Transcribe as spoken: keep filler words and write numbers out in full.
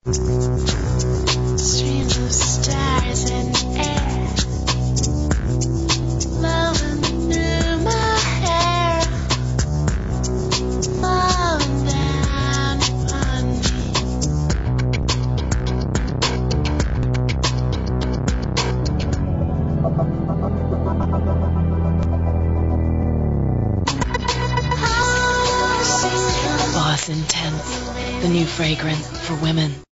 Streams of stars in air, flowing through my hair, falling down upon me. Boss Intense, the new fragrance for women.